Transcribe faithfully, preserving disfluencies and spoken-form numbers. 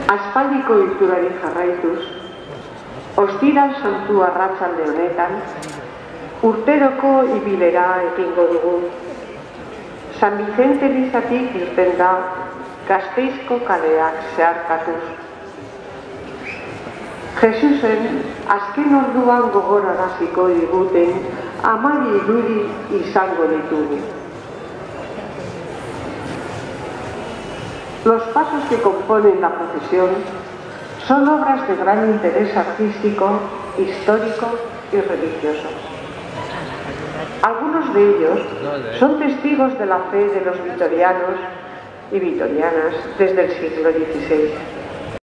Aspaldiko ohiturari jarraituz, ostiral santu arratsalde honetan, urteroko ibilera egingo dugu. San Vicente elizatik irten da Gasteizko kaleak zeharkatuz. Jesusen azken orduan gogoraraziko diguten hamabi irudi izango ditugu. Los pasos que componen la procesión son obras de gran interés artístico, histórico y religioso. Algunos de ellos son testigos de la fe de los vitorianos y vitorianas desde el siglo dieciséis.